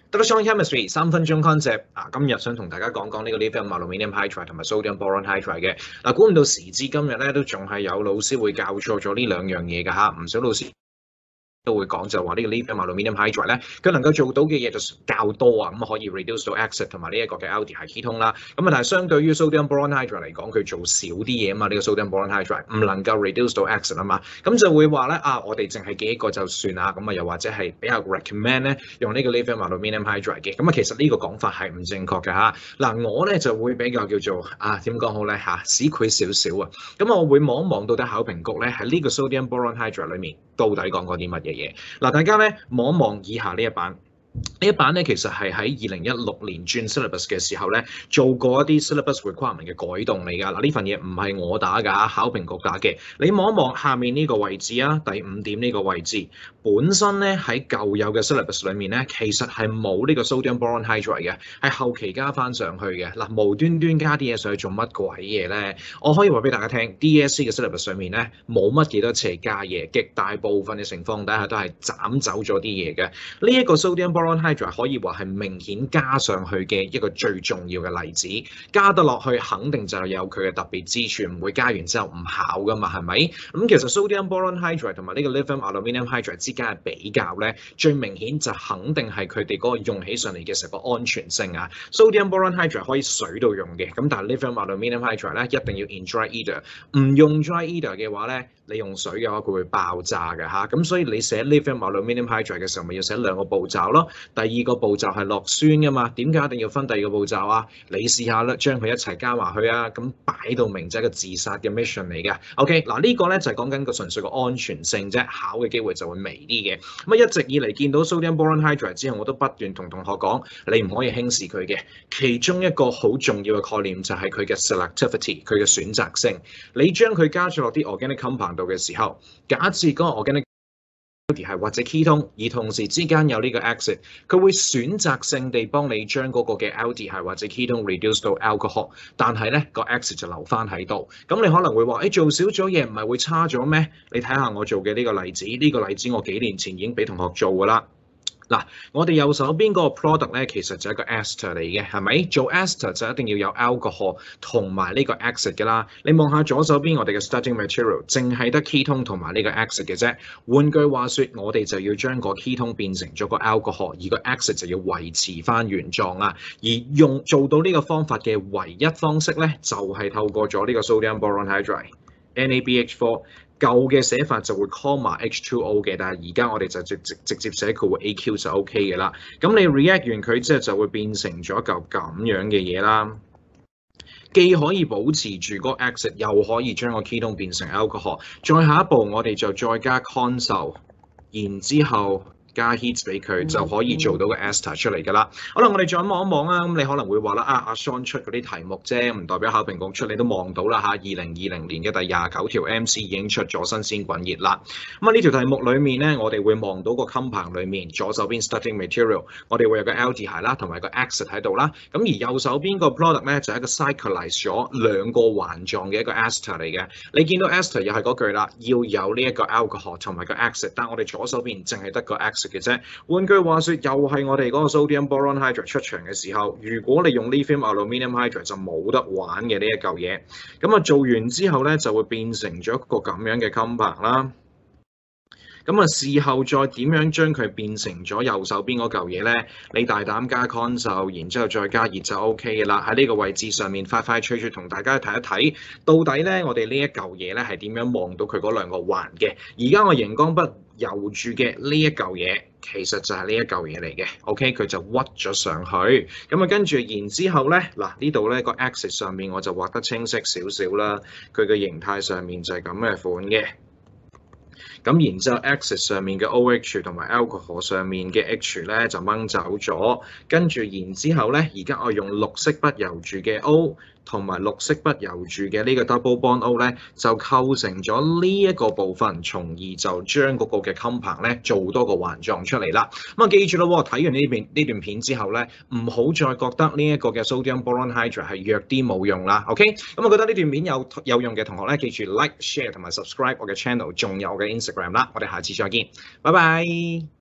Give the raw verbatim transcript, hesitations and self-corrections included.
Doctor Stone Chemistry 三分鐘 concept 啊，今日想同大家講講呢個 lithium aluminium hydride 同埋 sodium boron hydride 嘅。嗱，估唔到時至今日咧，都仲係有老師會教錯咗呢兩樣嘢㗎嚇，唔少老師都會講就話呢個 lithium aluminium hydride 咧，佢能夠做到嘅嘢就較多啊，咁可以 reduce 到 acid 同埋呢一個嘅 aldehyde ketone 啦。咁啊，但係相對於 sodium boron hydride 嚟講，佢做少啲嘢啊嘛，呢個 sodium boron hydride 唔能夠 reduce 到 acid 啊嘛，咁就會話咧啊，我哋淨係記一個就算啦，咁啊又或者係比較 recommend 咧用呢個 lithium aluminium hydride 嘅，咁啊其實呢個講法係唔正確嘅嚇。嗱，我咧就會比較叫做啊點講好咧嚇，市儈少少啊，咁我會望一望到底考評局咧喺呢個 sodium boron hydride 裏面到底講過啲乜嘢嘢。嗱，大家咧望一望以下呢一版。呢一版咧其實係喺二零一六年轉 syllabus 嘅時候咧做過一啲 syllabus requirement 嘅改動嚟㗎。嗱，呢份嘢唔係我打㗎，考評局打嘅。你望一望下面呢個位置啊，第五點呢個位置，本身咧喺舊有嘅 syllabus 裏面咧，其實係冇呢個 sodium boron hydride 嘅，係後期加翻上去嘅。嗱，無端端加啲嘢上去做乜鬼嘢咧？我可以話俾大家聽 ，D S C 嘅 syllabus 上面咧冇乜幾多次係加嘢，極大部分嘅情況底下都係斬走咗啲嘢嘅。呢一個 sodium boron hydride 可以話係明顯加上去嘅一個最重要嘅例子，加得落去肯定就有佢嘅特別之處，唔會加完之後唔考噶嘛，係咪？咁其實 sodium boron hydride 同埋呢個 lithium aluminium hydride 之間嘅比較咧，最明顯就肯定係佢哋嗰個用起上嚟嘅時候個安全性啊。sodium boron hydride 可以水到用嘅，咁但係 lithium aluminium hydride 咧一定要 in dry ether， 唔用 dry ether 嘅話咧，你用水嘅話佢會爆炸嘅嚇，咁所以你寫 lithium aluminium hydride 嘅時候咪要寫兩個步驟咯。第二個步驟係落酸噶嘛，點解一定要分第二個步驟啊？你試下咧，將佢一齊加埋去啊，咁擺到明就係一個自殺嘅 mission 嚟嘅。OK，嗱呢個咧就係講緊個純粹個安全性啫，考嘅機會就會微啲嘅。咁啊一直以嚟見到 sodium boron hydride 之後，我都不斷同同學講，你唔可以輕視佢嘅。其中一個好重要嘅概念就係佢嘅 selectivity， 佢嘅選擇性。你將佢加咗落啲 organic compound 度嘅時候，假設嗰個 organic係或者 ketone， 而同時之間有呢個 acid， 佢會選擇性地幫你將嗰個嘅 aldehyde 或者 ketone reduce 到 alcohol， 但係咧個 acid 就留翻喺度。咁你可能會話：誒、欸、做少咗嘢唔係會差咗咩？你睇下我做嘅呢個例子，呢、呢個例子我幾年前已經俾同學做㗎啦。嗱，我哋右手邊嗰個 product 咧，其實就係一個 ester 嚟嘅，係咪？做 ester 就一定要有 alcohol 同埋呢個 acid 嘅啦。你望下左手邊我哋嘅 starting material， 淨係得 ketone 同埋呢個 acid 嘅啫。換句話說，我哋就要將個 ketone 變成咗個 alcohol， 而個 acid 就要維持翻原狀啊。而用做到呢個方法嘅唯一方式咧，就係、是、透過咗呢個 sodium boron hydride，N A B H four。舊嘅寫法就會 comma H two O 嘅，但係而家我哋就直直直接寫佢會 A Q 就 OK 嘅啦。咁你 react 完佢之後就會變成咗嚿咁樣嘅嘢啦。既可以保持住個 acid， 又可以將個 ketone 變成 alcohol。再下一步我哋就再加 console， 然之後加 heat 俾佢就可以做到個 ester 出嚟㗎啦。好啦，我哋再望一望啊。咁你可能會話啦，啊阿 Sean 出嗰啲題目啫，唔代表考評局出，你都望到啦嚇。二零二零年嘅第廿九條 M C 已經出咗新鮮滾熱啦。咁啊呢條題目裡面咧，我哋會望到個 compound 裡面左手邊 starting material， 我哋會有個 aldehyde 啦，同埋個 acid 喺度啦。咁而右手邊個 product 咧就係一個 cyclize 咗兩個環狀嘅一個 ester 嚟嘅。你見到 ester 又係嗰句啦，要有呢一個 alcohol 同埋個 acid， 但係我哋左手邊淨係得個 acid嘅啫。換句話說，又係我哋嗰個 sodium boron hydride 出場嘅時候，如果你用 lithium aluminium hydride 就冇得玩嘅呢一嚿嘢。咁啊做完之後咧，就會變成咗一個咁樣嘅 compound 啦。咁啊事後再點樣將佢變成咗右手邊嗰嚿嘢咧？你大膽加 console， 然之後再加熱就 OK 嘅啦。喺呢個位置上面快快脆脆同大家睇一睇，到底咧我哋呢一嚿嘢咧係點樣望到佢嗰兩個環嘅？而家我熒光筆油住嘅呢一嚿嘢，其實就係呢一嚿嘢嚟嘅。OK， 佢就屈咗上去。咁啊跟住然之後咧，嗱呢度咧個 axis 上面我就畫得清晰少少啦。佢嘅形態上面就係咁嘅款嘅。咁然之後 axis 上面嘅 OH 同埋 alcohol 上面嘅 H 咧就掹走咗，跟住然之後咧，而家我用綠色筆油住嘅 O 同埋綠色筆油住嘅呢個 double bond O 咧，就構成咗呢一個部分，從而就將嗰個嘅 compound 咧做多個環狀出嚟啦。咁啊記住咯，睇完呢邊呢段片之後咧，唔好再覺得呢一個嘅 sodium boron hydride 係弱啲冇用啦。OK，咁我覺得呢段片有有用嘅同學咧，記住 like、share 同埋 subscribe 我嘅 channel，仲有我嘅 Instagram 啦。我哋下次再見，拜拜。